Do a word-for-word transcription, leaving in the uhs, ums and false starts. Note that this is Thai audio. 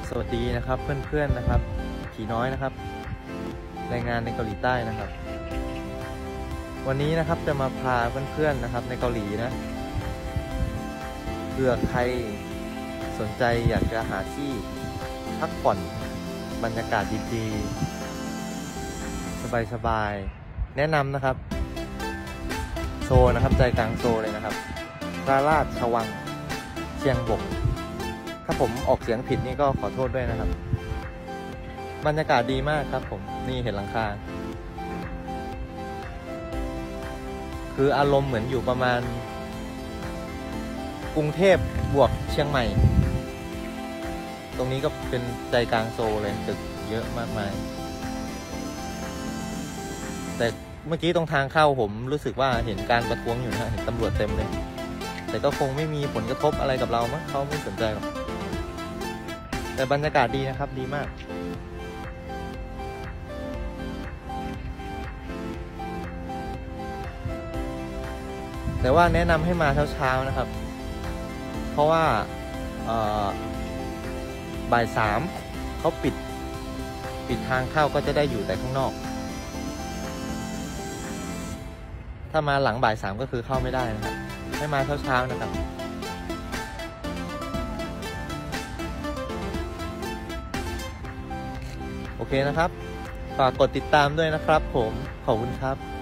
สวัสดีนะครับเพื่อนๆนะครับผีน้อยนะครับรายงานในเกาหลีใต้นะครับ วันนี้นะครับจะมาพาเพื่อนๆนะครับในเกาหลีนะเผื่อใครสนใจอยากจะหาที่พักผ่อนบรรยากาศดีๆสบายๆแนะนำนะครับโซนะครับใจกลางโซเลยนะครับพระราชวังเชียงบกถ้าผมออกเสียงผิดนี่ก็ขอโทษด้วยนะครับบรรยากาศดีมากครับผมนี่เห็นหลังคาคืออารมณ์เหมือนอยู่ประมาณกรุงเทพบวกเชียงใหม่ตรงนี้ก็เป็นใจกลางโซเลยตึกเยอะมากมายแต่เมื่อกี้ตรงทางเข้าผมรู้สึกว่าเห็นการประท้วงอยู่นะเห็นตำรวจเต็มเลยแต่ก็คงไม่มีผลกระทบอะไรกับเรามั้งเขาไม่สนใจหรอกแต่บรรยากาศดีนะครับดีมากแต่ว่าแนะนำให้มาเช้าๆนะครับเพราะว่าบ่ายสามเขาปิดปิดทางเข้าก็จะได้อยู่แต่ข้างนอกถ้ามาหลังบ่ายสามก็คือเข้าไม่ได้นะครับให้มาเช้าๆนะครับโอเคนะครับฝากกดติดตามด้วยนะครับผมขอบคุณครับ